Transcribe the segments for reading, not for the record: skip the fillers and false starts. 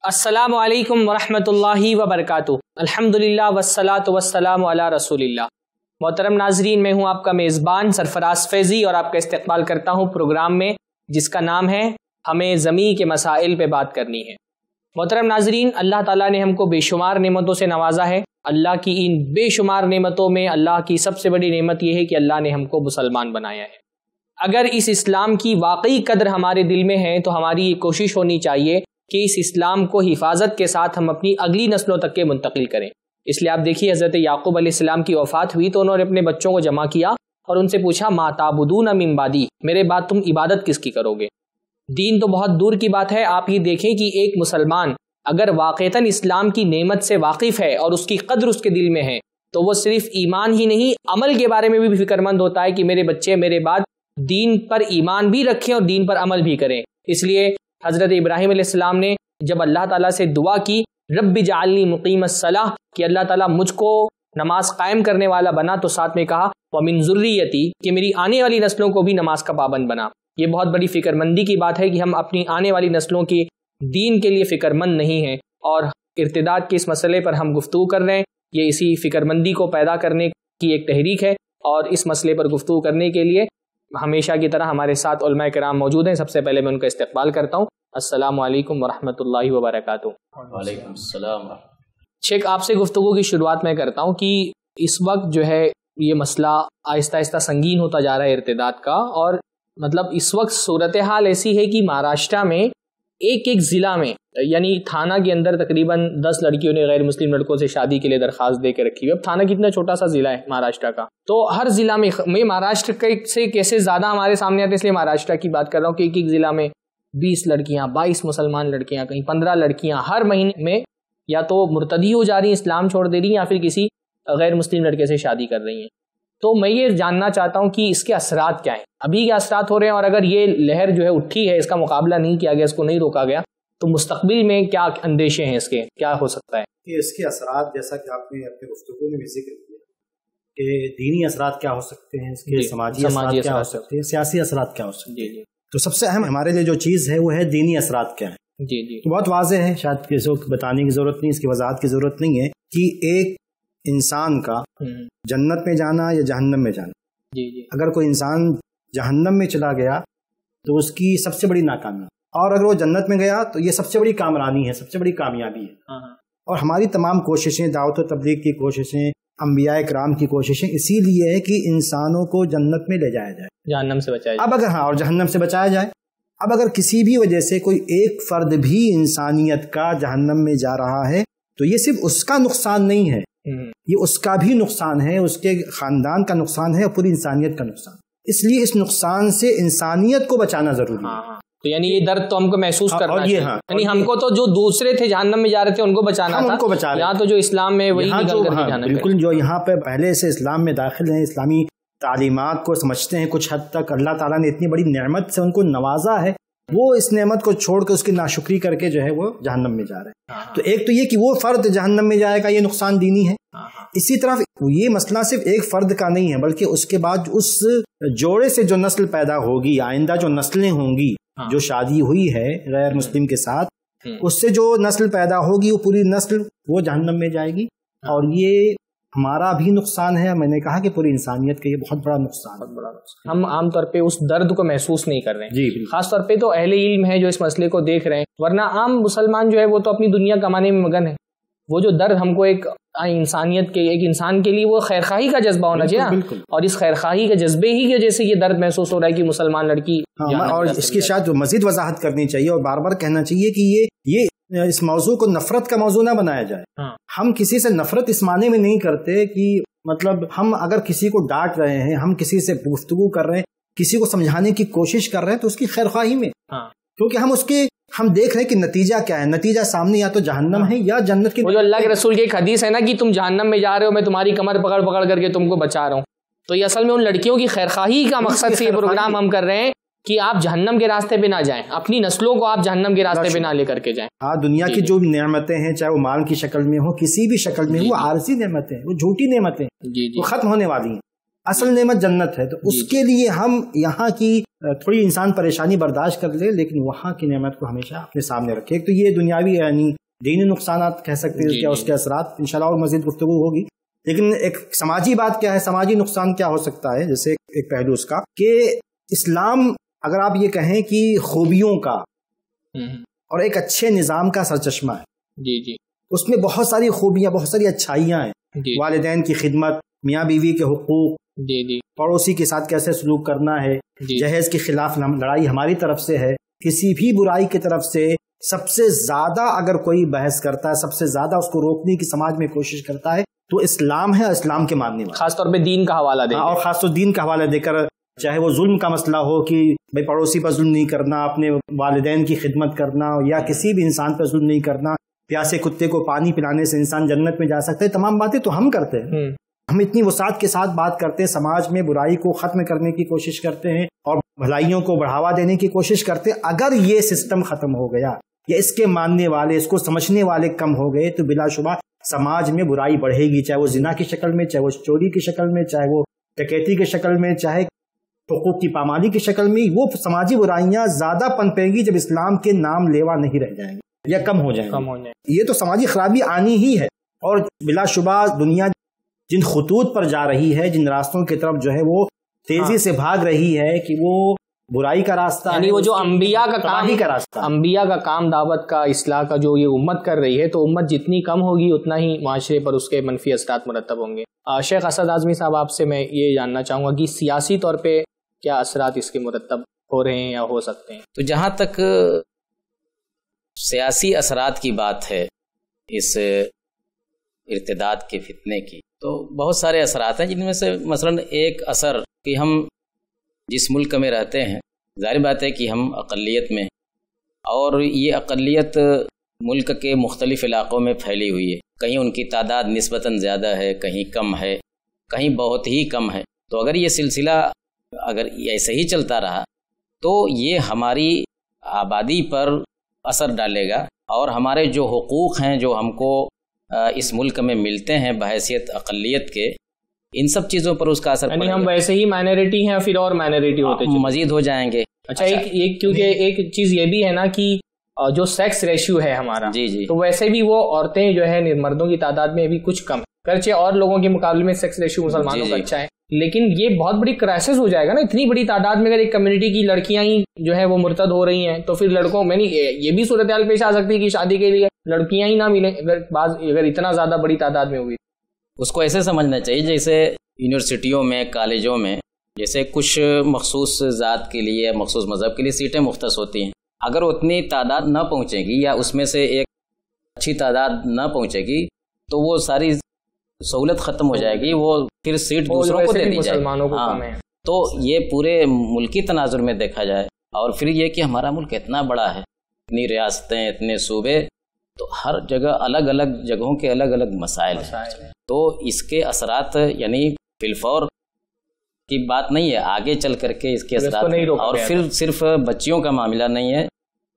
السلام علیکم ورحمۃ اللہ وبرکاتہ۔ الحمدللہ والصلاۃ والسلام علی رسول اللہ۔ محترم ناظرین، میں ہوں آپ کا میزبان سرفراز فیضی اور آپ کا استقبال کرتا ہوں پروگرام میں جس کا نام ہے ہمیں زمین کے مسائل پہ بات کرنی ہے۔ محترم ناظرین، اللہ تعالیٰ نے ہم کو بے شمار نعمتوں سے نوازا ہے۔ اللہ کی ان بے شمار نعمتوں میں اللہ کی سب سے بڑی نعمت یہ ہے کہ اللہ نے ہم کو مسلمان بنایا ہے۔ اگر اس اسلام کی واقعی قدر ہمارے دل میں ہے تو ہماری یہ کوشش ہونی چاہیے کہ اس اسلام کو حفاظت کے ساتھ ہم اپنی اگلی نسلوں تک کے منتقل کریں۔ اس لیے آپ دیکھیے، حضرت یعقوب علیہ السلام کی وفات ہوئی تو انہوں نے اپنے بچوں کو جمع کیا اور ان سے پوچھا ما تعبدون من بعدی، میرے بعد تم عبادت کس کی کرو گے؟ دین تو بہت دور کی بات ہے، آپ یہ دیکھیں کہ ایک مسلمان اگر واقعتاً اسلام کی نعمت سے واقف ہے اور اس کی قدر اس کے دل میں ہے تو وہ صرف ایمان ہی نہیں، عمل کے بارے میں بھی فکر مند ہوتا ہے کہ میرے بچے میرے بعد دین پر ایمان بھی رکھیں اور دین پر عمل بھی کریں۔ اس لیے حضرت ابراہیم علیہ السلام نے جب اللہ تعالیٰ سے دعا کی رب اجعلنی مقیم الصلاۃ، کہ اللہ تعالیٰ مجھ کو نماز قائم کرنے والا بنا، تو ساتھ میں کہا ومن ذریتی، کہ میری آنے والی نسلوں کو بھی نماز کا پابند بنا۔ یہ بہت بڑی فکر مندی کی بات ہے کہ ہم اپنی آنے والی نسلوں کی دین کے لیے فکر مند نہیں ہیں، اور ارتداد کے اس مسئلے پر ہم گفتگو کر رہے ہیں۔ یہ اسی فکر مندی کو پیدا کرنے کی ایک تحریک ہے، اور اس مسئلے پر گفتگو کرنے کے لیے ہمیشہ کی طرح ہمارے ساتھ علماء کرام موجود ہیں۔ سب سے پہلے میں ان کا استقبال کرتا ہوں۔ السلام علیکم ورحمۃ اللہ وبرکاتہ۔ وعلیکم السلام۔ شیخ، آپ سے گفتگو کی شروعات میں کرتا ہوں کہ اس وقت جو ہے یہ مسئلہ آہستہ آہستہ سنگین ہوتا جا رہا ہے ارتداد کا، اور مطلب اس وقت صورتحال ایسی ہے کہ مہاراشٹر میں ایک ضلع میں، یعنی تھانہ کے اندر تقریباً 10 لڑکیوں نے غیر مسلم لڑکوں سے شادی کے لیے درخواست دے کے رکھی ہوئی۔ اب تھانہ کتنا چھوٹا سا ضلع ہے مہاراشٹر کا، تو ہر ضلع میں مہاراشٹر سے کیسے زیادہ ہمارے سامنے آتے، اس لیے مہاراشٹر کی بات کر رہا ہوں کہ ایک ضلع میں 20 لڑکیاں، 22 مسلمان لڑکیاں، کہیں 15 لڑکیاں ہر مہینے میں یا تو مرتدی ہو جا رہی ہیں، اسلام چھوڑ دے رہی ہیں، یا پھر کسی غیر مسلم لڑکے سے شادی کر رہی ہیں۔ تو میں یہ جاننا چاہتا ہوں کہ اس کے اثرات کیا ہیں، ابھی کیا اثرات ہو رہے ہیں، اور اگر یہ لہر جو ہے اٹھی ہے، اس کا مقابلہ نہیں کیا گیا، اس کو نہیں روکا گیا، تو مستقبل میں کیا اندیشے ہیں، اس کے کیا ہو سکتا ہے؟ اس کے اثرات جیسا کہ آپ نے اپنے گفتگو میں بھی ذکر کیا کہ دینی اثرات کیا ہو سکتے ہیں، اس کے سماجی اثرات کیا ہو سکتے ہیں، سیاسی اثرات کیا ہو سکتے ہیں۔ تو سب سے اہم ہمارے لیے جو چیز ہے وہ ہے دینی اثرات کیا ہیں۔ تو بہت واضح ہے، شاید کسی کو بتانے کی ضرورت نہیں، اس کی وضاحت کی ضرورت نہیں ہے کہ ایک انسان کا جنت میں جانا یا جہنم میں جانا، اگر کوئی انسان جہنم میں چلا گیا تو اس کی سب سے بڑی ناکامی، اور اگر وہ جنت میں گیا تو یہ سب سے بڑی کامرانی ہے، سب سے بڑی کامیابی ہے۔ اور ہماری تمام کوششیں، دعوت و تبلیغ کی کوششیں، انبیاء کرام کی کوششیں اسی لیے ہے کہ انسانوں کو جنت میں لے جایا جائے، جہنم سے بچایا جائے۔ اب اگر اور جہنم سے بچایا جائے، اب اگر کسی بھی وجہ سے کوئی ایک فرد بھی انسانیت کا جہنم میں جا رہا ہے تو یہ صرف اس کا نقصان نہیں ہے، یہ اس کا بھی نقصان ہے، اس کے خاندان کا نقصان ہے، اور پوری انسانیت کا نقصان۔ اس لیے اس نقصان سے انسانیت کو بچانا ضروری ہے۔ تو یعنی یہ درد تو ہم کو محسوس کرنا ہے، یعنی ہم کو تو جو دوسرے تھے جہنم میں جا رہے تھے ان کو بچانا تھا، یہاں تو جو اسلام میں وہی نکل کر کے جانا ہے۔ بالکل، جو یہاں پہ پہلے سے اسلام میں داخل ہیں، اسلامی تعلیمات کو سمجھتے ہیں، کچھ حد تک اللہ تعالیٰ نے اتنی بڑی نعمت سے ان کو نوازا ہے، وہ اس نعمت کو چھوڑ کے اس کی ناشکری کر کے جو ہے وہ جہنم میں جا رہے ہیں۔ تو ایک تو یہ کہ وہ فرد جہنم میں جائے گا، یہ نقصان دینی ہے۔ اسی طرح یہ مسئلہ صرف ایک فرد کا نہیں ہے، بلکہ اس کے بعد اس جوڑے سے جو نسل پیدا ہوگی، آئندہ جو نسلیں ہوں گی، جو شادی ہوئی ہے غیر مسلم کے ساتھ، اس سے جو نسل پیدا ہوگی وہ پوری نسل وہ جہنم میں جائے گی، اور یہ ہمارا بھی نقصان ہے۔ میں نے کہا کہ پوری انسانیت کا یہ بہت بڑا نقصان ہے۔ ہم عام طور پہ اس درد کو محسوس نہیں کر رہے ہیں، خاص طور پہ تو اہل علم ہے جو اس مسئلے کو دیکھ رہے ہیں، ورنہ عام مسلمان جو ہے وہ تو اپنی دنیا کمانے میں مگن ہے۔ وہ جو درد ہم کو ایک انسانیت کے، ایک انسان کے لیے وہ خیرخواہی کا جذبہ ہونا چاہیے، اور اس خیرخواہی کے جذبے ہی کی وجہ سے یہ درد محسوس ہو رہا ہے کہ مسلمان لڑکی۔ اور اس کی شاید مزید وضاحت کرنی چاہیے اور بار بار کہنا چاہیے کہ یہ اس موضوع کو نفرت کا موضوع نہ بنایا جائے۔ ہم کسی سے نفرت اس معنی میں نہیں کرتے کہ مطلب ہم اگر کسی کو ڈانٹ رہے ہیں، ہم کسی سے گفتگو کر رہے ہیں، کسی کو سمجھانے کی کوشش کر رہے ہیں تو اس کی خیرخواہی میں، کیونکہ ہم دیکھ رہے ہیں کہ نتیجہ کیا ہے، نتیجہ سامنے یا تو جہنم ہے یا جنت کی۔ وہ جو اللہ کے رسول کی ایک حدیث ہے نا کہ تم جہنم میں جا رہے ہو، میں تمہاری کمر پکڑ پکڑ کر کے تم کو بچا رہا ہوں، تو یہ اصل میں ان لڑکیوں کی خیرخواہی کا مقصد سے یہ پروگرام ہم کر رہے ہیں کہ آپ جہنم کے راستے پہ نہ جائیں، اپنی نسلوں کو آپ جہنم کے راستے پہ نہ لے کر کے جائیں۔ دنیا کی جو بھی نعمتیں ہیں، چاہے وہ مال کی شکل میں ہو، کسی بھی شکل میں، وہ عارضی نعمتیں ہیں، وہ جھوٹی نعمتیں، وہ ختم ہونے والی ہیں۔ اصل نعمت جنت ہے، تو اس کے لیے ہم یہاں کی تھوڑی انسان پریشانی برداشت کر لے لیکن وہاں کی نعمت کو ہمیشہ اپنے سامنے رکھے. ایک تو یہ دنیاوی یعنی دینی نقصانات کہہ سکتے ہیں کیا اس کے اثرات انشاءاللہ اور مزید گفتگو ہوگی. لیکن ایک سماجی بات کیا ہے, سماجی نقصان کیا ہو سکتا ہے, جیسے ایک پہلو اس کا کہ اسلام اگر آپ یہ کہیں کہ خوبیوں کا اور ایک اچھے نظام کا سرچشمہ ہے. جی جی. اس میں بہت ساری خوبیاں, بہت ساری اچھائیاں ہیں. والدین کی خدمت, میاں بیوی کے حقوق, جی جی, پڑوسی کے ساتھ کیسے سلوک کرنا ہے, جہیز کے خلاف لڑائی ہماری طرف سے ہے, کسی بھی برائی کی طرف سے سب سے زیادہ اگر کوئی بحث کرتا ہے, سب سے زیادہ اس کو روکنے کی سماج میں کوشش کرتا ہے تو اسلام ہے, اسلام کے ماننے والا, خاص طور پہ دین کا حوالہ دے اور خاص طور دین کا حوالہ دے کر, چاہے وہ ظلم کا مسئلہ ہو کہ بھائی پڑوسی پر ظلم نہیں کرنا, اپنے والدین کی خدمت کرنا, یا کسی بھی انسان پر ظلم نہیں کرنا, پیاسے کتے کو پانی پلانے سے انسان جنت میں جا سکتا ہے, تمام باتیں تو ہم کرتے ہیں. ہم اتنی وسعت کے ساتھ بات کرتے ہیں, سماج میں برائی کو ختم کرنے کی کوشش کرتے ہیں اور بھلائیوں کو بڑھاوا دینے کی کوشش کرتے ہیں. اگر یہ سسٹم ختم ہو گیا یا اس کے ماننے والے, اس کو سمجھنے والے کم ہو گئے تو بلا شبہ سماج میں برائی بڑھے گی, چاہے وہ زنا کی شکل میں, چاہے وہ چوری کی شکل میں, چاہے وہ ڈکیتی کی شکل میں, چاہے حقوق کی پامالی کی شکل میں. وہ سماجی برائیاں زیادہ پنپیں گی جب اسلام کے نام لیوا نہیں رہ جائیں گے یا کم ہو جائیں گے. یہ تو سماجی خرابی آنی ہی ہے. اور بلا شبہ دنیا جن خطوط پر جا رہی ہے, جن راستوں کی طرف جو ہے وہ تیزی سے بھاگ رہی ہے کہ وہ برائی کا راستہ, یعنی وہ جو انبیاء کا کام, کا راستہ, انبیاء کا کام, دعوت کا, اصلاح کا جو یہ امت کر رہی ہے, تو امت جتنی کم ہوگی اتنا ہی معاشرے پر اس کے منفی اثرات مرتب ہوں گے. شیخ اسد اعظمی صاحب, آپ سے میں یہ جاننا چاہوں گا کہ سیاسی طور پہ کیا اثرات اس کے مرتب ہو رہے ہیں یا ہو سکتے ہیں؟ تو جہاں تک سیاسی اثرات کی بات ہے اس ارتداد کے فتنے کی, تو بہت سارے اثرات ہیں, جن میں سے مثلا ایک اثر کہ ہم جس ملک میں رہتے ہیں, ظاہر بات ہے کہ ہم اقلیت میں, اور یہ اقلیت ملک کے مختلف علاقوں میں پھیلی ہوئی ہے. کہیں ان کی تعداد نسبتاً زیادہ ہے, کہیں کم ہے, کہیں بہت ہی کم ہے. تو اگر یہ سلسلہ اگر ایسے ہی چلتا رہا تو یہ ہماری آبادی پر اثر ڈالے گا, اور ہمارے جو حقوق ہیں جو ہم کو اس ملک میں ملتے ہیں بحیثیت اقلیت کے, ان سب چیزوں پر اس کا اثر پڑے گا. ہم ویسے ہی مائنورٹی ہیں, پھر اور مائنورٹی ہوتے مزید ہو جائیں گے. اچھا, ایک کیونکہ ایک چیز یہ بھی ہے نا کہ جو سیکس ریشیو ہے ہمارا, جی جی, تو ویسے بھی وہ عورتیں جو ہے مردوں کی تعداد میں بھی کچھ کم, گرچہ اور لوگوں کے مقابلے میں سیکس ریشیو مسلمانوں کا اچھا ہے, لیکن یہ بہت بڑی کرائسس ہو جائے گا نا. اتنی بڑی تعداد میں اگر ایک کمیونٹی کی لڑکیاں ہی جو ہے وہ مرتد ہو رہی ہیں, تو پھر لڑکوں میں یہ بھی صورتحال پیش آ سکتی ہے کہ شادی کے لیے لڑکیاں ہی نہ ملیں اگر اتنا زیادہ بڑی تعداد میں ہوئی. اس کو ایسے سمجھنا چاہیے جیسے یونیورسٹیوں میں, کالجوں میں, جیسے کچھ مخصوص ذات کے لیے, مخصوص مذہب کے لیے سیٹیں مختص ہوتی ہیں. اگر اتنی تعداد نہ پہنچے گی یا اس میں سے ایک اچھی تعداد نہ پہنچے گی تو وہ ساری سہولت ختم ہو جائے گی, وہ پھر سیٹ دوسروں کو دے دی جائے گی. تو یہ پورے ملکی تناظر میں دیکھا جائے, اور پھر یہ کہ ہمارا ملک اتنا بڑا ہے, اتنی ریاستیں, اتنے صوبے, تو ہر جگہ الگ الگ جگہوں کے الگ الگ مسائل ہیں. تو اس کے اثرات یعنی فلفور کی بات نہیں ہے, آگے چل کر کے اس کے اثرات, اور پھر صرف بچیوں کا معاملہ نہیں ہے.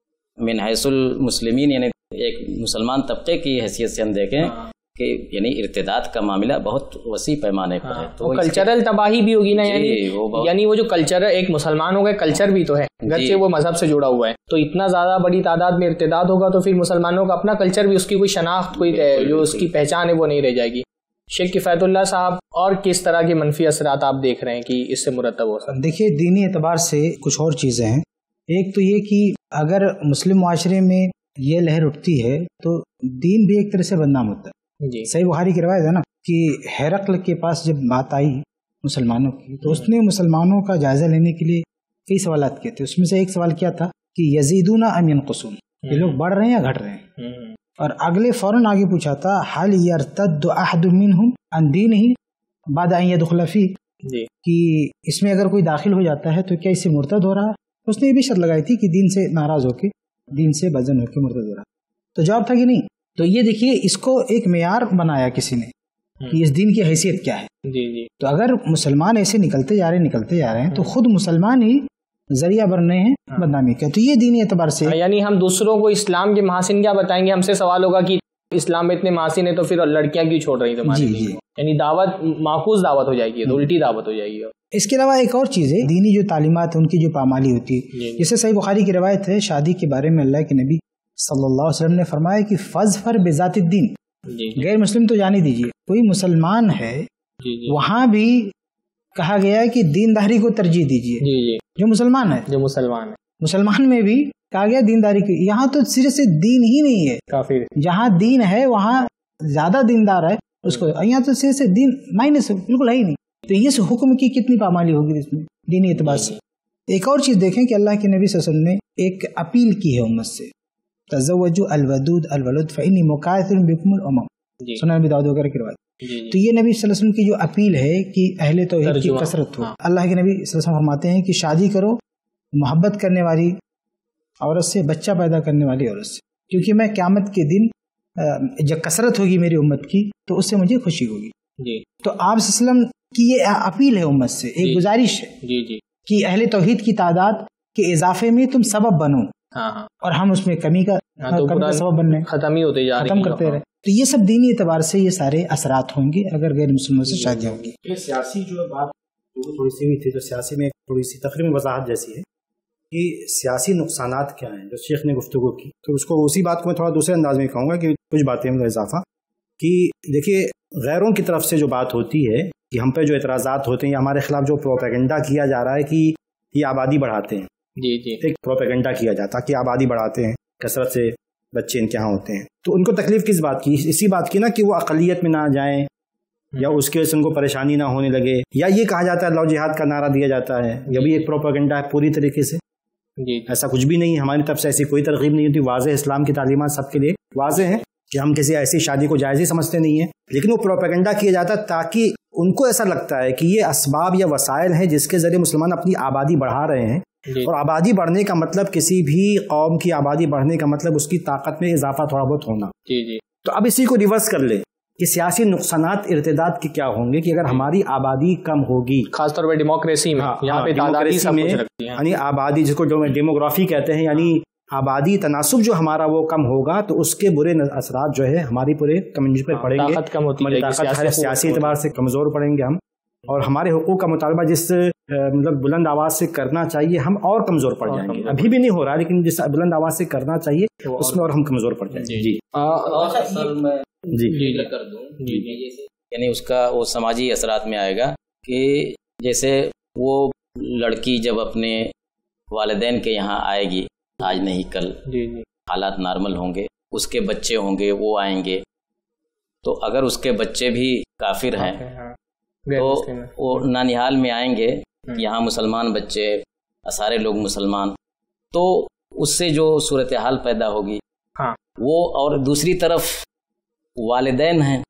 من حیث المسلمین یعنی ایک مسلمان طبقے کی حیثیت سے ہم دیکھیں کہ یعنی ارتداد کا معاملہ بہت وسیع پیمانے پر ہے. تو کلچرل تباہی بھی ہوگی نا, یعنی وہ جو کلچر ہے, ایک مسلمان ہو گئے کلچر بھی تو ہے, گرچہ وہ مذہب سے جڑا ہوا ہے, تو اتنا زیادہ بڑی تعداد میں ارتداد ہوگا تو پھر مسلمانوں کا اپنا کلچر بھی, اس کی کوئی شناخت, کوئی جو اس کی پہچان ہے وہ نہیں رہ جائے گی. شیخ کفایت اللہ صاحب, اور کس طرح کے منفی اثرات آپ دیکھ رہے ہیں کہ اس سے مرتب ہو سکتے ہیں؟ دیکھیے, دینی اعتبار سے کچھ اور چیزیں ہیں. ایک تو یہ کہ اگر مسلم معاشرے میں یہ لہر اٹھتی ہے تو دین بھی ایک طرح سے بدنام ہوتا ہے. جی, صحیح بخاری کی روایت ہے نا کہ ہرقل کے پاس جب بات آئی مسلمانوں کی تو اس نے مسلمانوں کا جائزہ لینے کے لیے کئی سوالات کیے تھے. اس میں سے ایک سوال کیا تھا کہ یزیدون ام ینقصون, یہ لوگ بڑھ رہے ہیں یا گھٹ رہے ہیں؟ اور اگلے فوراً آگے پوچھا تھا حل یرتد احد منہم عن دینہ بعد ان یدخل فیہ, کہ اس میں اگر کوئی داخل ہو جاتا ہے تو کیا اس سے مرتد ہو رہا؟ اس نے یہ بھی شرط لگائی تھی کہ دین سے ناراض ہو کے, دین سے بدزن ہو کے مرتد ہو رہا. تو جواب تھا کہ نہیں. تو یہ دیکھیے, اس کو ایک معیار بنایا کسی نے کہ اس دین کی حیثیت کیا ہے. تو اگر مسلمان ایسے نکلتے جا رہے ہیں تو خود مسلمان ہی ذریعہ بننے ہیں بدنامی کا. تو یہ دینی اعتبار سے, یعنی ہم دوسروں کو اسلام کے محاسن کیا بتائیں گے, ہم سے سوال ہوگا کہ اسلام میں اتنے محاسن ہے تو پھر لڑکیاں کیوں چھوڑ رہی تمہاری؟ جی جی، یعنی دعوت معکوس دعوت ہو جائے گی، تو الٹی دعوت ہو جائے گی۔ اس کے علاوہ ایک اور چیز ہے، دینی جو تعلیمات ہیں ان کی جو پامالی ہوتی ہے، جیسے صحیح بخاری کی روایت ہے شادی کے بارے میں، اللہ کے نبی صلی اللہ علیہ وسلم نے فرمایا کہ فظفر بذات الدین، غیر مسلم تو جانے دیجیے، کوئی مسلمان ہے وہاں بھی کہا گیا ہے کہ دینداری کو ترجیح دیجیے، جو مسلمان ہے، جو مسلمان میں بھی کہا گیا دینداری کی۔ یہاں تو صرف سے دین ہی نہیں ہے، کافر جہاں دین ہے وہاں زیادہ دیندار ہے اس کو، یہاں تو صرف سے دین مائنس بالکل ہے ہی نہیں۔ تو یہ حکم کی کتنی پامالی ہوگی اس میں دینی اعتبار سے۔ ایک اور چیز دیکھیں کہ اللہ کے نبی صلی اللہ علیہ وسلم نے ایک اپیل کی ہے امت سے، تزوجوا الودود الولد فانی مکاثر بکم الامم، سنن ابی داؤد وغیرہ کی روایت۔ تو یہ نبی صلی اللہ علیہ وسلم کی جو اپیل ہے کہ اہل توحید کی کثرت ہو، اللہ کے نبی صلی اللہ علیہ وسلم فرماتے ہیں کہ شادی کرو محبت کرنے والی عورت سے، بچہ پیدا کرنے والی عورت سے، کیونکہ میں قیامت کے دن جب کثرت ہوگی میری امت کی تو اس سے مجھے خوشی ہوگی۔ تو آپ صلی اللہ علیہ وسلم کی یہ اپیل ہے امت سے، ایک گزارش ہے کہ اہل توحید کی تعداد کے اضافے میں تم سبب بنو، اور ہم اس میں کمی کا سبب بننے ختم کرتے رہے۔ تو یہ سب دینی اعتبار سے یہ سارے اثرات ہوں گے اگر غیر مسلموں سے شادیاں ہوں گی۔ سیاسی جو بات تھوڑی سی ہوئی تھی، تو سیاسی میں تھوڑی سی تقریباً وضاحت جیسی ہے کہ سیاسی نقصانات کیا ہیں جو شیخ نے گفتگو کی، تو اس کو اسی بات کو میں تھوڑا دوسرے انداز میں کہوں گا کہ کچھ باتیں میں اضافہ کہ دیکھیے غیروں کی طرف سے جو بات ہوتی ہے کہ ہم پہ جو اعتراضات ہوتے ہیں یا ہمارے خلاف جو پروپیگنڈا کیا جا رہا ہے کہ یہ آبادی بڑھاتے ہیں، ایک پروپیگنڈا کیا جاتا کہ آبادی بڑھاتے ہیں، کثرت سے بچے ان کے ہاں ہوتے ہیں، تو ان کو تکلیف کس بات کی؟ اسی بات کی نا کہ وہ اقلیت میں نہ جائیں یا اس کے وجہ سے ان کو پریشانی نہ ہونے لگے، یا یہ کہا جاتا ہے لو جہاد کا نعرہ دیا جاتا ہے، یہ بھی ایک پروپیگنڈا ہے پوری طریقے سے۔ ایسا کچھ بھی نہیں ہے، ہماری طرف سے ایسی کوئی ترغیب نہیں ہوتی، واضح اسلام کی تعلیمات سب کے لیے واضح ہیں کہ ہم کسی ایسی شادی کو جائز ہی سمجھتے نہیں ہیں، لیکن وہ پروپیگنڈا کیا جاتا ہے تاکہ ان کو ایسا لگتا ہے کہ یہ اسباب یا وسائل ہیں جس کے ذریعے مسلمان اپنی آبادی بڑھا رہے ہیں، اور آبادی بڑھنے کا مطلب کسی بھی قوم کی آبادی بڑھنے کا مطلب اس کی طاقت میں اضافہ تھوڑا بہت ہونا۔ تو اب اسی کو ریورس کر لیں کہ سیاسی نقصانات ارتداد کے کیا ہوں گے کہ اگر ہماری آبادی کم ہوگی، خاص طور پہ ڈیموکریسی میں، یہاں پہ ڈیموکریسی میں یعنی آبادی جس کو جو ڈیموگرافی کہتے ہیں، یعنی آبادی تناسب جو ہمارا وہ کم ہوگا تو اس کے برے اثرات جو ہے ہماری پورے کمیونٹی پر پڑیں گے، طاقت سیاسی اعتبار سے کمزور پڑیں گے ہم، اور ہمارے حقوق کا مطالبہ جس مطلب بلند آواز سے کرنا چاہیے ہم اور کمزور پڑ جائیں گے۔ ابھی بھی نہیں ہو رہا لیکن جس بلند آواز سے کرنا چاہیے اس میں اور ہم کمزور پڑ جائیں گے۔ یعنی اس کا وہ سماجی اثرات میں آئے گا کہ جیسے وہ لڑکی جب اپنے والدین کے یہاں آئے گی، آج نہیں کل حالات نارمل ہوں گے، اس کے بچے ہوں گے وہ آئیں گے، تو اگر اس کے بچے بھی کافر ہیں تو وہ نانیہال میں آئیں گے، یہاں مسلمان بچے، سارے لوگ مسلمان، تو اس سے جو صورتحال پیدا ہوگی وہ، اور دوسری طرف والدین ہیں،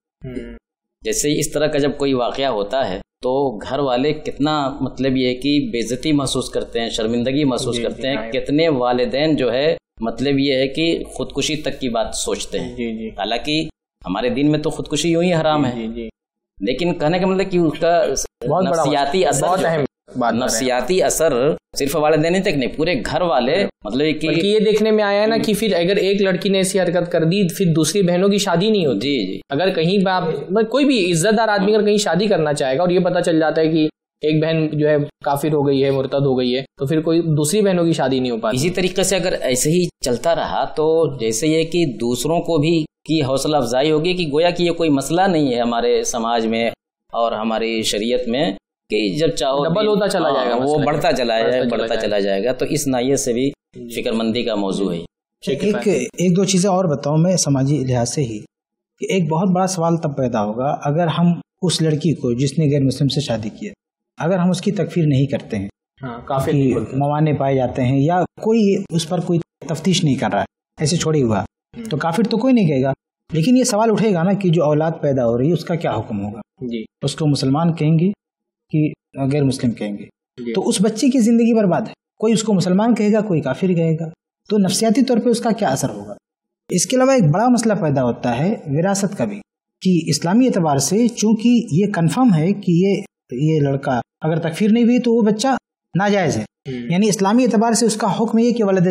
جیسے اس طرح کا جب کوئی واقعہ ہوتا ہے تو گھر والے کتنا مطلب یہ کہ بے عزتی محسوس کرتے ہیں، شرمندگی محسوس کرتے ہیں، کتنے والدین جو ہے مطلب یہ ہے کہ خودکشی تک کی بات سوچتے ہیں، حالانکہ ہمارے دین میں تو خودکشی یوں ہی حرام ہے، لیکن کہنے کا مطلب کہ اس کا نفسیاتی اثر، نفسیاتی اثر صرف والدین تک نہیں، پورے گھر والے مطلب کہ یہ دیکھنے میں آیا ہے نا کہ پھر اگر ایک لڑکی نے ایسی حرکت کر دی پھر دوسری بہنوں کی شادی نہیں ہوتی۔ اگر کہیں کوئی بھی عزت دار آدمی اگر کہیں شادی کرنا چاہے گا اور یہ پتا چل جاتا ہے کہ ایک بہن جو ہے کافر ہو گئی ہے، مرتد ہو گئی ہے، تو پھر کوئی دوسری بہنوں کی شادی نہیں ہو پاتی۔ اسی طریقے سے اگر ایسے ہی چلتا رہا تو جیسے یہ کہ دوسروں کو بھی کی حوصلہ افزائی ہوگی کہ گویا کہ یہ کوئی مسئلہ نہیں ہے ہمارے سماج میں اور ہماری شریعت میں، کہ جب چاہو ڈبل ہوتا چلا جائے گا، وہ بڑھتا چلا جائے گا، تو اس ناحیے سے بھی فکر مندی کا موضوع ہے۔ ایک دو چیزیں اور بتاؤں میں سماجی لحاظ سے ہی، کہ ایک بہت بڑا سوال تب پیدا ہوگا اگر ہم اس لڑکی کو جس نے غیر مسلم سے شادی کی ہے، اگر ہم اس کی تکفیر نہیں کرتے ہیں، کافی موانع پائے جاتے ہیں یا کوئی اس پر کوئی تفتیش نہیں کر رہا ہے، ایسے چھوڑی ہوا، تو کافر تو کوئی نہیں کہے گا، لیکن یہ سوال اٹھے گا نا کہ جو اولاد پیدا ہو رہی ہے اس کا کیا حکم ہوگا؟ اس کو مسلمان کہیں گے کہ غیر مسلم کہیں گے؟ تو اس بچے کی زندگی برباد ہے، کوئی اس کو مسلمان کہے گا، کوئی کافر کہے گا، تو نفسیاتی طور پہ اس کا کیا اثر ہوگا؟ اس کے علاوہ ایک بڑا مسئلہ پیدا ہوتا ہے وراثت کا بھی، کہ اسلامی اعتبار سے چونکہ یہ کنفرم ہے کہ یہ لڑکا اگر تکفیر نہیں ہوئی تو وہ بچہ ناجائز ہے، یعنی اسلامی اعتبار سے اس کا حکم یہ کہ ولد زنا ہے،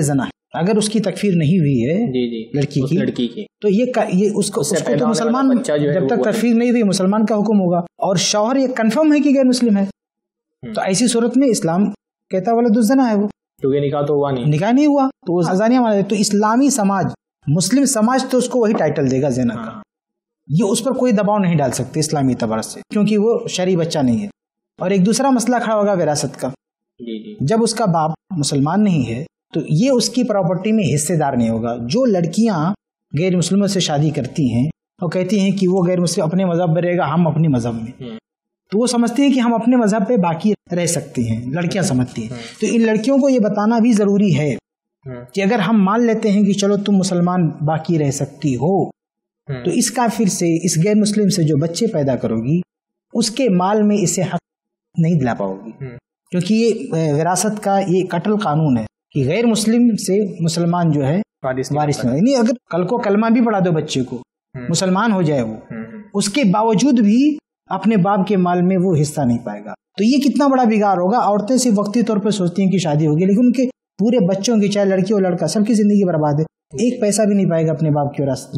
اگر اس کی تکفیر نہیں ہوئی ہے لڑکی کی تو یہ اس کو تو مسلمان جب تک تکفیر نہیں ہوئی مسلمان کا حکم ہوگا، اور شوہر یہ کنفرم ہے کہ غیر مسلم ہے، تو ایسی صورت میں اسلام کہتا ولد الزنا ہے، وہ کیونکہ نکاح تو ہوا نہیں، نکاح نہیں ہوا تو وہ زانیہ مانا. تو اسلامی سماج، مسلم سماج تو اس کو وہی ٹائٹل دے گا زنا کا، یہ اس پر کوئی دباؤ نہیں ڈال سکتے اسلامی اعتبار سے، کیونکہ وہ شرعی بچہ نہیں ہے. اور ایک دوسرا مسئلہ کھڑا ہوگا وراثت کا. جب اس کا باپ مسلمان نہیں ہے تو یہ اس کی پراپرٹی میں حصے دار نہیں ہوگا. جو لڑکیاں غیر مسلموں سے شادی کرتی ہیں اور کہتی ہیں کہ وہ غیر مسلم اپنے مذہب میں رہے گا، ہم اپنے مذہب میں، تو وہ سمجھتی ہیں کہ ہم اپنے مذہب پہ باقی رہ سکتے ہیں، لڑکیاں سمجھتی ہیں. تو ان لڑکیوں کو یہ بتانا بھی ضروری ہے کہ اگر ہم مان لیتے ہیں کہ چلو تم مسلمان باقی رہ سکتی ہو، تو اس کافر سے، اس غیر مسلم سے جو بچے پیدا کرو گی، اس کے مال میں اسے حق نہیں دلا پاؤ گی، کیونکہ یہ وراثت کا یہ قتل قانون ہے کہ غیر مسلم سے مسلمان جو ہے وارث نہیں. یعنی اگر کل کو کلمہ بھی پڑھا دو بچے کو، مسلمان ہو جائے وہ، اس کے باوجود بھی اپنے باپ کے مال میں وہ حصہ نہیں پائے گا. تو یہ کتنا بڑا بگاڑ ہوگا. عورتیں صرف وقتی طور پہ سوچتی ہیں کہ شادی ہوگی، لیکن ان کے پورے بچوں کی، چاہے لڑکی ہو لڑکا، سب کی زندگی برباد ہے، ایک پیسہ بھی نہیں پائے گا اپنے باپ کی وراثت.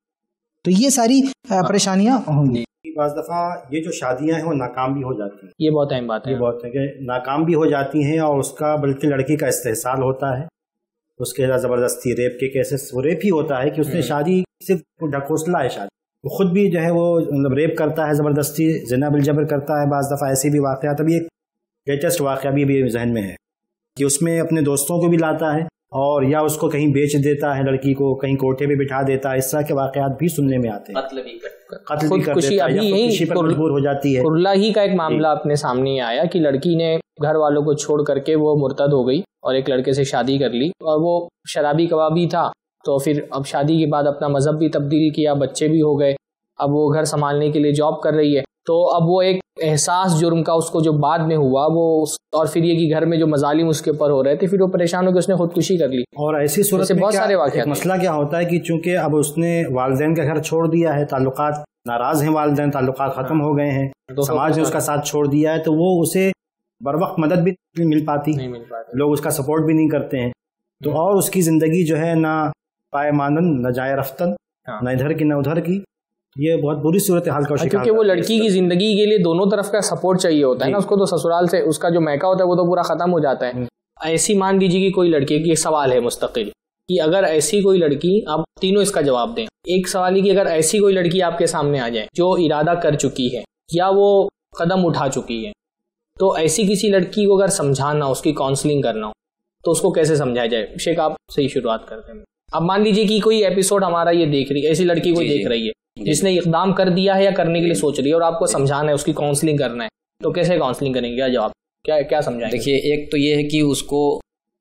تو یہ ساری پریشانیاں ہوں گی. بعض دفعہ یہ جو شادیاں ہیں وہ ناکام بھی ہو جاتی ہیں. یہ بہت اہم بات ہے. یہ بہت ہے کہ ناکام بھی ہو جاتی ہیں، اور اس کا بلکہ لڑکی کا استحصال ہوتا ہے، اس کے زبردستی ریپ کے کیسز. وہ ریپ ہی ہوتا ہے کہ اس نے شادی صرف ڈھکوسلا ہے، شادی وہ خود بھی جو ہے وہ مطلب ریپ کرتا ہے، زبردستی زنا بالجبر کرتا ہے. بعض دفعہ ایسے بھی واقعات، ابھی ایک لیٹسٹ واقعہ بھی ذہن میں ہے کہ اس میں اپنے دوستوں کو بھی لاتا ہے، اور یا اس کو کہیں بیچ دیتا ہے، لڑکی کو کہیں کوٹھے پہ بٹھا دیتا ہے. اس طرح کے واقعات بھی سننے میں آتے ہیں. قتل بھی کر دیتا ہے، خودکشی پر مجبور ہو جاتی ہے. کرلا ہی کا ایک معاملہ اپنے سامنے آیا کہ لڑکی نے گھر والوں کو چھوڑ کر کے وہ مرتد ہو گئی اور ایک لڑکے سے شادی کر لی، اور وہ شرابی کبابی تھا. تو پھر اب شادی کے بعد اپنا مذہب بھی تبدیل کیا، بچے بھی ہو گئے، اب وہ گھر سنبھالنے کے لیے جاب کر رہی ہے. تو اب وہ ایک احساس جرم کا اس کو جو بعد میں ہوا وہ، اور پھر یہ کہ گھر میں جو مظالم اس کے اوپر ہو رہے تھے، پھر وہ پریشان ہو کے اس نے خودکشی کر لی. اور ایسی صورت میں بہت سارے واقعات. مسئلہ کیا ہوتا ہے کہ چونکہ اب اس نے والدین کا گھر چھوڑ دیا ہے، تعلقات ناراض ہیں، والدین تعلقات ختم ہو گئے ہیں، سماج نے اس کا ساتھ چھوڑ دیا ہے، تو وہ اسے بر وقت مدد بھی نہیں مل پاتی، لوگ اس کا سپورٹ بھی نہیں کرتے ہیں. تو اور اس کی زندگی جو ہے نہ پائے مانند، نہ جائے رفتن، نہ ادھر کی نہ ادھر کی. یہ بہت بری صورتحال کا شکار، کیونکہ وہ لڑکی کی زندگی کے لیے دونوں طرف کا سپورٹ چاہیے ہوتا ہے نا. اس کو تو سسرال سے اس کا جو میکا ہوتا ہے وہ تو پورا ختم ہو جاتا ہے. ایسی مان دیجیے کہ کوئی لڑکی کی، ایک سوال ہے مستقل کہ اگر ایسی کوئی لڑکی، آپ تینوں اس کا جواب دیں. ایک سوال ہے کہ اگر ایسی کوئی لڑکی آپ کے سامنے آ جائے جو ارادہ کر چکی ہے یا وہ قدم اٹھا چکی ہے، تو ایسی کسی لڑکی کو اگر سمجھانا، اس کی کاؤنسلنگ کرنا ہو تو اس کو کیسے سمجھایا جائے؟ شیخ آپ سے ہی شروعات کرتے ہیں. اب مان لیجیے کہ کوئی ایپیسوڈ ہمارا یہ دیکھ رہی ہے، ایسی لڑکی کو دیکھ رہی ہے جس نے اقدام کر دیا ہے یا کرنے کے لیے سوچ رہی ہے، اور آپ کو سمجھانا ہے، اس کی کاؤنسلنگ کرنا ہے، تو کیسے کاؤنسلنگ کریں گے؟ کیا جواب، کیا سمجھائیں گے؟ دیکھیے، ایک تو یہ ہے کہ اس کو،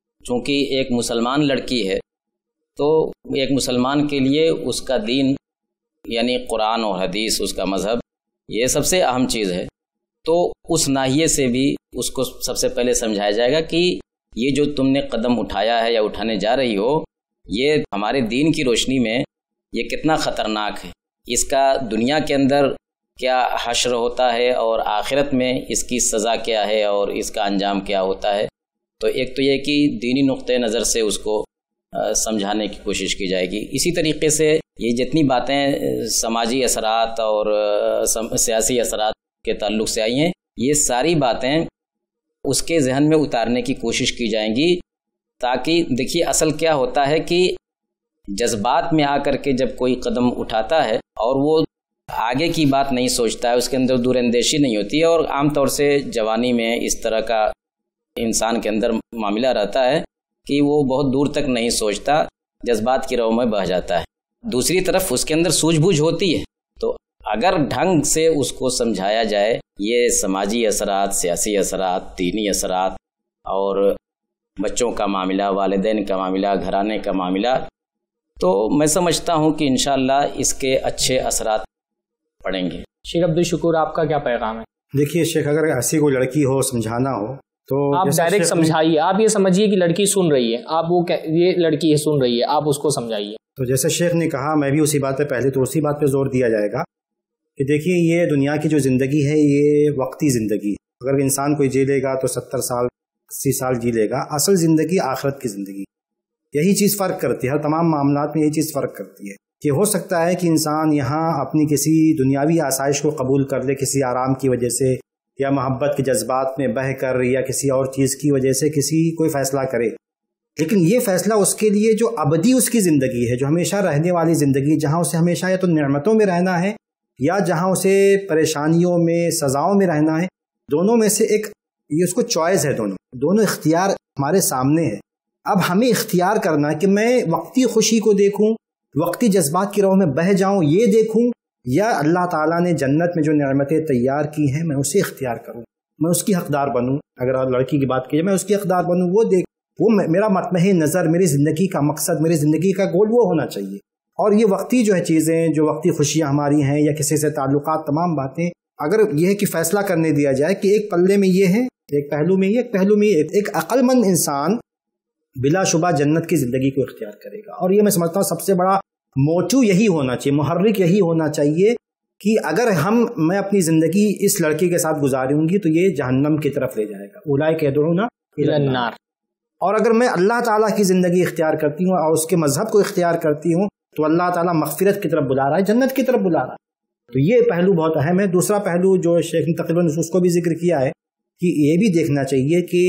چونکہ ایک مسلمان لڑکی ہے، تو ایک مسلمان کے لیے اس کا دین یعنی قرآن اور حدیث، اس کا مذہب، یہ سب سے اہم چیز ہے. تو اس ناحیے سے بھی اس کو سب سے پہلے سمجھایا جائے گا کہ یہ جو تم نے قدم اٹھایا ہے یا اٹھانے جا رہی ہو، یہ ہمارے دین کی روشنی میں یہ کتنا خطرناک ہے، اس کا دنیا کے اندر کیا حشر ہوتا ہے اور آخرت میں اس کی سزا کیا ہے اور اس کا انجام کیا ہوتا ہے. تو ایک تو یہ کہ دینی نقطۂ نظر سے اس کو سمجھانے کی کوشش کی جائے گی. اسی طریقے سے یہ جتنی باتیں سماجی اثرات اور سیاسی اثرات کے تعلق سے آئی ہیں، یہ ساری باتیں اس کے ذہن میں اتارنے کی کوشش کی جائیں گی، تاکہ دیکھیے اصل کیا ہوتا ہے کہ جذبات میں آ کر کے جب کوئی قدم اٹھاتا ہے اور وہ آگے کی بات نہیں سوچتا ہے، اس کے اندر دور اندیشی نہیں ہوتی ہے، اور عام طور سے جوانی میں اس طرح کا انسان کے اندر معاملہ رہتا ہے کہ وہ بہت دور تک نہیں سوچتا، جذبات کی رو میں بہہ جاتا ہے. دوسری طرف اس کے اندر سوجھ بوجھ ہوتی ہے. تو اگر ڈھنگ سے اس کو سمجھایا جائے یہ سماجی اثرات، سیاسی اثرات، دینی اثرات اور بچوں کا معاملہ، والدین کا معاملہ، گھرانے کا معاملہ، تو میں سمجھتا ہوں کہ انشاءاللہ اس کے اچھے اثرات پڑیں گے. شیخ عبدالشکور، آپ کا کیا پیغام ہے؟ دیکھیے شیخ، اگر ایسی کوئی لڑکی ہو، سمجھانا ہو تو آپ ڈائریکٹ سمجھائیے. آپ یہ سمجھیے کہ لڑکی سن رہی ہے، آپ وہ یہ لڑکی سن رہی ہے، آپ اس کو سمجھائیے. تو جیسے شیخ نے کہا، میں بھی اسی بات پہ پہلے تو اسی بات پہ زور دیا جائے گا کہ دیکھیے یہ دنیا کی جو زندگی ہے یہ وقتی زندگی. اگر انسان کوئی جی لے گا تو 70 سال 80 سال جی لے گا. اصل زندگی آخرت کی زندگی. یہی چیز فرق کرتی ہے، ہر تمام معاملات میں یہی چیز فرق کرتی ہے کہ ہو سکتا ہے کہ انسان یہاں اپنی کسی دنیاوی آسائش کو قبول کر لے کسی آرام کی وجہ سے، یا محبت کے جذبات میں بہہ کر، یا کسی اور چیز کی وجہ سے کسی کوئی فیصلہ کرے، لیکن یہ فیصلہ اس کے لیے جو ابدی اس کی زندگی ہے، جو ہمیشہ رہنے والی زندگی، جہاں اسے ہمیشہ یا تو نعمتوں میں رہنا ہے یا جہاں اسے پریشانیوں میں، سزاؤں میں رہنا ہے، دونوں میں سے ایک، یہ اس کو چوائس ہے، دونوں اختیار ہمارے سامنے ہے۔ اب ہمیں اختیار کرنا کہ میں وقتی خوشی کو دیکھوں، وقتی جذبات کی راہ میں بہہ جاؤں، یہ دیکھوں، یا اللہ تعالیٰ نے جنت میں جو نعمتیں تیار کی ہیں میں اسے اختیار کروں، میں اس کی حقدار بنوں۔ اگر لڑکی کی بات کی جائے، میں اس کی حقدار بنوں، وہ میرا مطمع نظر، میری زندگی کا مقصد، میری زندگی کا گول وہ ہونا چاہیے۔ اور یہ وقتی جو ہے چیزیں، جو وقتی خوشیاں ہماری ہیں یا کسی سے تعلقات، تمام باتیں اگر یہ ہے کہ فیصلہ کرنے دیا جائے کہ ایک پلے میں یہ ہے، ایک پہلو میں یہ، ایک پہلو میں یہ، ایک عقل مند انسان بلا شبہ جنت کی زندگی کو اختیار کرے گا۔ اور یہ میں سمجھتا ہوں سب سے بڑا موٹو یہی ہونا چاہیے، محرک یہی ہونا چاہیے کہ اگر میں اپنی زندگی اس لڑکی کے ساتھ گزاروں گی تو یہ جہنم کی طرف لے جائے گا، اولئک یدعون الی النار۔ اور اگر میں اللہ تعالیٰ کی زندگی اختیار کرتی ہوں اور اس کے مذہب کو اختیار کرتی ہوں تو اللہ تعالیٰ مغفرت کی طرف بلا رہا ہے، جنت کی طرف بلا رہا ہے۔ تو یہ پہلو بہت اہم ہے۔ دوسرا پہلو جو شیخ نے تقریباً اس کو بھی ذکر کیا ہے کہ یہ بھی دیکھنا چاہیے کہ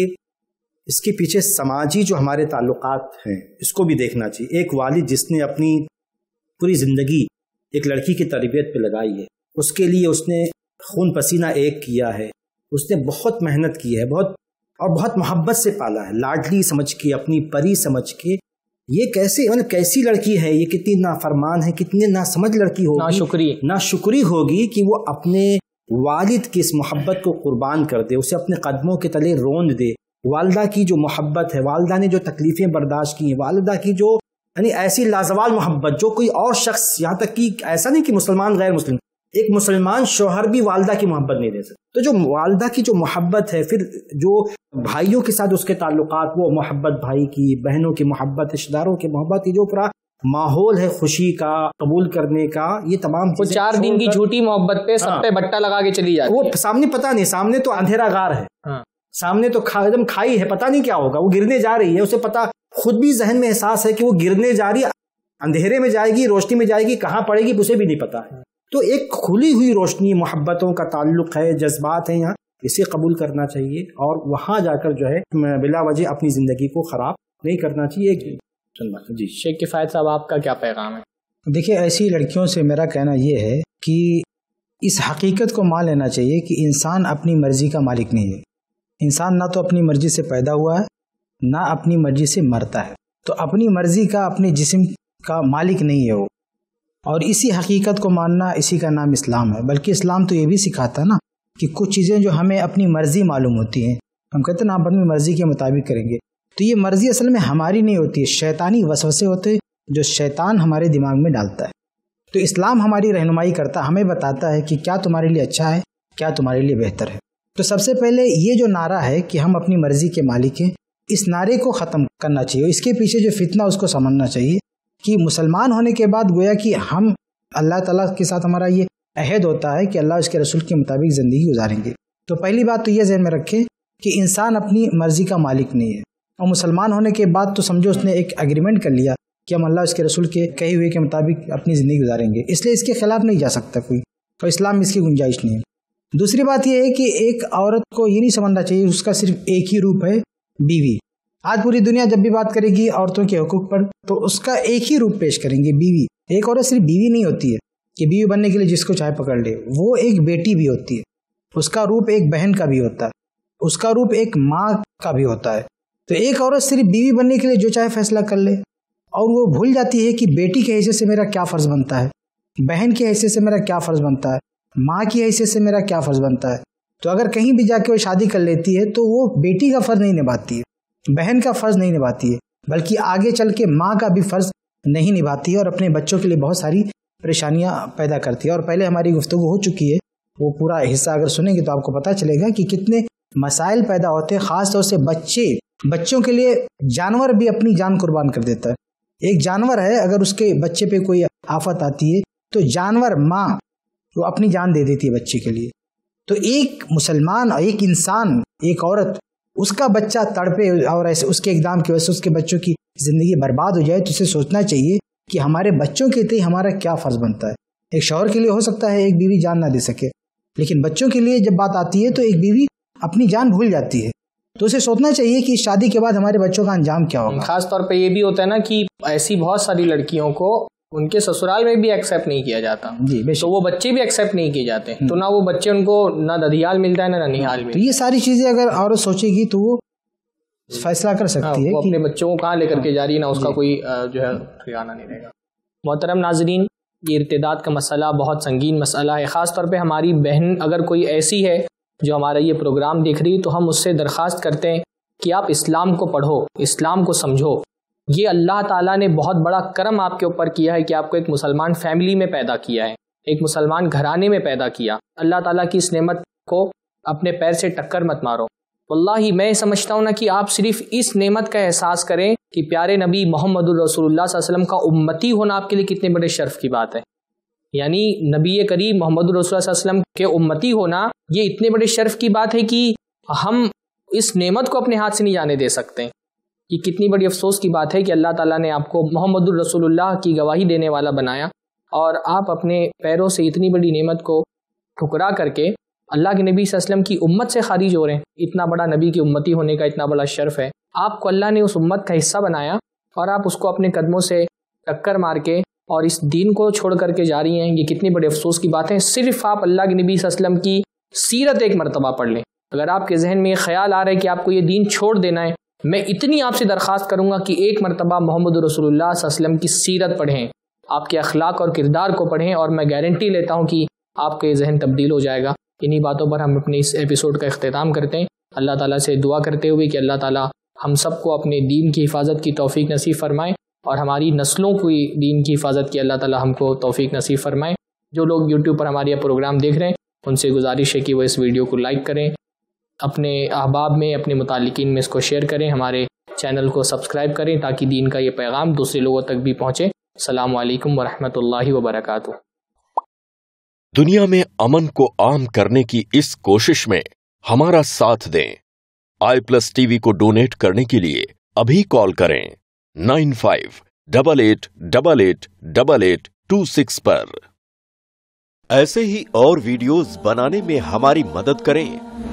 اس کے پیچھے سماجی جو ہمارے تعلقات ہیں اس کو بھی دیکھنا چاہیے۔ ایک والد جس نے اپنی پوری زندگی ایک لڑکی کی تربیت پہ لگائی ہے، اس کے لیے اس نے خون پسینہ ایک کیا ہے، اس نے بہت محنت کی ہے، بہت محبت سے پالا ہے، لاڈلی سمجھ کے، اپنی پری سمجھ کے۔ یہ کیسی لڑکی ہے، یہ کتنی نافرمان ہے، کتنی ناسمجھ لڑکی ہوگی، ناشکری ہوگی کہ وہ اپنے والد کی اس محبت کو قربان کر دے، اسے اپنے قدموں کے تلے روند دے۔ والدہ کی جو محبت ہے، والدہ نے جو تکلیفیں برداشت کی ہیں، والدہ کی جو ایسی لازوال محبت جو کوئی اور شخص، یہاں تک کہ ایسا نہیں کہ مسلمان غیر مسلم، ایک مسلمان شوہر بھی والدہ کی محبت نہیں دے سکتا۔ تو جو والدہ کی جو محبت ہے، پھر جو بھائیوں کے ساتھ اس کے تعلقات، وہ محبت بھائی کی، بہنوں کی محبت، رشتہ داروں کی محبت، یہ جو پورا ماحول ہے خوشی کا، قبول کرنے کا، یہ تمام وہ 4 دن کی جھوٹی محبت پہ سب پہ بٹا لگا کے چلی جاتی ہے۔ وہ سامنے پتہ نہیں، سامنے تو اندھیرا غار ہے، سامنے تو ایک دم کھائی ہے، پتہ نہیں کیا ہوگا، وہ گرنے جا رہی ہے، اسے پتہ، خود بھی ذہن میں احساس ہے کہ وہ گرنے جا رہی ہے، اندھیرے میں جائے گی، روشنی میں جائے گی، کہاں پڑے گی اسے بھی نہیں پتا ہے۔ تو ایک کھلی ہوئی روشنی، محبتوں کا تعلق ہے، جذبات ہیں یہاں، اسے قبول کرنا چاہیے اور وہاں جا کر جو ہے بلا وجہ اپنی زندگی کو خراب نہیں کرنا چاہیے۔ جی شیخ کفایت صاحب، آپ کا کیا پیغام ہے؟ دیکھیے، ایسی لڑکیوں سے میرا کہنا یہ ہے کہ اس حقیقت کو مان لینا چاہیے کہ انسان اپنی مرضی کا مالک نہیں ہے۔ انسان نہ تو اپنی مرضی سے پیدا ہوا ہے، نہ اپنی مرضی سے مرتا ہے، تو اپنی مرضی کا، اپنے جسم کا مالک نہیں ہے وہ۔ اور اسی حقیقت کو ماننا، اسی کا نام اسلام ہے۔ بلکہ اسلام تو یہ بھی سکھاتا ہے نا کہ کچھ چیزیں جو ہمیں اپنی مرضی معلوم ہوتی ہیں، ہم کہتے ہیں نا ہم اپنی مرضی کے مطابق کریں گے، تو یہ مرضی اصل میں ہماری نہیں ہوتی ہے، شیطانی وسوسے ہوتے جو شیطان ہمارے دماغ میں ڈالتا ہے۔ تو اسلام ہماری رہنمائی کرتا، ہمیں بتاتا ہے کہ کیا تمہارے لیے اچھا ہے، کیا تمہارے لیے بہتر ہے۔ تو سب سے پہلے یہ جو نعرہ ہے کہ ہم اپنی مرضی کے مالک ہیں، اس نعرے کو ختم کرنا چاہیے۔ اس کے پیچھے جو فتنہ اس کو سمجھنا چاہیے کہ مسلمان ہونے کے بعد گویا کہ ہم اللہ تعالیٰ کے ساتھ ہمارا یہ عہد ہوتا ہے کہ اللہ اس کے رسول کے مطابق زندگی گزاریں گے۔ تو پہلی بات تو یہ ذہن میں رکھیں کہ انسان اپنی مرضی کا مالک نہیں ہے، اور مسلمان ہونے کے بعد تو سمجھو اس نے ایک ایگریمنٹ کر لیا کہ ہم اللہ اس کے رسول کے کہے ہوئے کے مطابق اپنی زندگی گزاریں گے، اس لیے اس کے خلاف نہیں جا سکتا کوئی، اور اسلام میں اس کی گنجائش نہیں ہے۔ دوسری بات یہ ہے کہ ایک عورت کو یہ نہیں سمجھنا چاہیے اس کا صرف ایک ہی روپ ہے، بیوی۔ آج پوری دنیا جب بھی بات کرے گی عورتوں کے حقوق پر تو اس کا ایک ہی روپ پیش کریں گے، بیوی۔ ایک عورت صرف بیوی نہیں ہوتی ہے کہ بیوی بننے کے لیے جس کو چاہے پکڑ لے، وہ ایک بیٹی بھی ہوتی ہے، اس کا روپ ایک بہن کا بھی ہوتا ہے، اس کا روپ ایک ماں کا بھی ہوتا ہے۔ تو ایک عورت صرف بیوی بننے کے لیے جو چاہے فیصلہ کر لے، اور وہ بھول جاتی ہے کہ بیٹی کے حیثیت سے میرا کیا فرض بنتا ہے، بہن کی حیثیت سے میرا کیا فرض بنتا ہے، ماں کی حیثیت سے میرا کیا فرض بنتا ہے۔ تو اگر کہیں بھی جا کے وہ شادی کر لیتی ہے تو وہ بیٹی کا فرض نہیں نبھاتی ہے، بہن کا فرض نہیں نبھاتی ہے، بلکہ آگے چل کے ماں کا بھی فرض نہیں نبھاتی ہے، اور اپنے بچوں کے لیے بہت ساری پریشانیاں پیدا کرتی ہے۔ اور پہلے ہماری گفتگو ہو چکی ہے، وہ پورا حصہ اگر سنیں گے تو آپ کو پتہ چلے گا کہ کتنے مسائل پیدا ہوتے ہیں، خاص طور سے بچوں کے لیے جانور بھی اپنی جان قربان کر دیتا ہے۔ ایک جانور ہے، اگر اس کے بچے پہ کوئی آفت آتی ہے تو جانور ماں وہ اپنی جان دے دیتی ہے بچے کے لیے۔ تو ایک مسلمان، ایک انسان، ایک عورت، اس کا بچہ تڑپے اور ایسے اس کے اقدام کی وجہ سے اس کے بچوں کی زندگی برباد ہو جائے تو اسے سوچنا چاہیے کہ ہمارے بچوں کے تئیں ہمارا کیا فرض بنتا ہے. ایک شوہر کے لیے ہو سکتا ہے ایک بیوی جان نہ دے سکے، لیکن بچوں کے لیے جب بات آتی ہے تو ایک بیوی اپنی جان بھول جاتی ہے. تو اسے سوچنا چاہیے کہ شادی کے بعد ہمارے بچوں کا انجام کیا ہوگا. خاص طور پہ یہ بھی ہوتا ہے نا کہ ایسی بہت ساری لڑکیوں کو ان کے سسرال میں بھی ایکسیپٹ نہیں کیا جاتا، جی تو وہ بچے بھی ایکسیپٹ نہیں کیے جاتے، تو نہ وہ بچے ان کو نہ ددیال ملتا ہے نہ ننیال میں. تو یہ ساری چیزیں اگر عورت سوچے گی تو وہ فیصلہ کر سکتی ہے وہ اپنے بچوں کو کہاں لے کر کے جا رہی ہے، نہ اس کا کوئی جو ہے ٹھکانہ نہیں رہے گا. محترم ناظرین، یہ ارتداد کا مسئلہ بہت سنگین مسئلہ ہے. خاص طور پہ ہماری بہن اگر کوئی ایسی ہے جو ہمارا یہ پروگرام دیکھ رہی ہے تو ہم اس سے درخواست کرتے ہیں کہ آپ اسلام کو پڑھو، اسلام کو سمجھو. یہ اللہ تعالیٰ نے بہت بڑا کرم آپ کے اوپر کیا ہے کہ آپ کو ایک مسلمان فیملی میں پیدا کیا ہے، ایک مسلمان گھرانے میں پیدا کیا. اللہ تعالیٰ کی اس نعمت کو اپنے پیر سے ٹکر مت مارو. واللہ میں سمجھتا ہوں نا کہ آپ صرف اس نعمت کا احساس کریں کہ پیارے نبی محمد الرسول اللہ صلی اللہ علیہ وسلم کا امتی ہونا آپ کے لیے کتنے بڑے شرف کی بات ہے. یعنی نبی کریم محمد الرسول اللہ صلی اللہ علیہ وسلم کے امتی ہونا یہ اتنے بڑے شرف کی بات ہے کہ ہم اس نعمت کو اپنے ہاتھ سے نہیں جانے دے سکتے. یہ کتنی بڑی افسوس کی بات ہے کہ اللہ تعالیٰ نے آپ کو محمد الرسول اللہ کی گواہی دینے والا بنایا اور آپ اپنے پیروں سے اتنی بڑی نعمت کو ٹھکرا کر کے اللہ کے نبی صلی اللہ علیہ وسلم کی امت سے خارج ہو رہے ہیں. اتنا بڑا نبی کی امتی ہونے کا اتنا بڑا شرف ہے. آپ کو اللہ نے اس امت کا حصہ بنایا اور آپ اس کو اپنے قدموں سے ٹکر مار کے اور اس دین کو چھوڑ کر کے جا رہی ہیں. یہ کتنی بڑے افسوس کی بات ہے. صرف آپ اللہ کے نبی صلی اللہ علیہ وسلم کی سیرت ایک مرتبہ پڑھ لیں. اگر آپ کے ذہن میں یہ خیال آ رہا ہے کہ آپ کو یہ دین چھوڑ دینا ہے، میں اتنی آپ سے درخواست کروں گا کہ ایک مرتبہ محمد رسول اللہ صلی اللہ علیہ وسلم کی سیرت پڑھیں، آپ کے اخلاق اور کردار کو پڑھیں، اور میں گارنٹی لیتا ہوں کہ آپ کا یہ ذہن تبدیل ہو جائے گا. انہی باتوں پر ہم اپنے اس ایپیسوڈ کا اختتام کرتے ہیں، اللہ تعالیٰ سے دعا کرتے ہوئے کہ اللہ تعالیٰ ہم سب کو اپنے دین کی حفاظت کی توفیق نصیب فرمائے اور ہماری نسلوں کو دین کی حفاظت کی اللہ تعالیٰ ہم کو توفیق نصیب فرمائے. جو لوگ یوٹیوب پر ہمارے یہ پروگرام دیکھ رہے ہیں ان سے گزارش ہے کہ وہ اس ویڈیو کو لائک کریں، اپنے احباب میں اپنے متعلقین میں اس کو شیئر کریں، ہمارے چینل کو سبسکرائب کریں تاکہ دین کا یہ پیغام دوسرے لوگوں تک بھی پہنچے. السلام علیکم ورحمۃ اللہ وبرکاتہ. دنیا میں امن کو عام کرنے کی اس کوشش میں ہمارا ساتھ دیں. i+TV کو ڈونیٹ کرنے کے لیے ابھی کال کریں 9588888826 پر. ایسے ہی اور ویڈیوز بنانے میں ہماری مدد کریں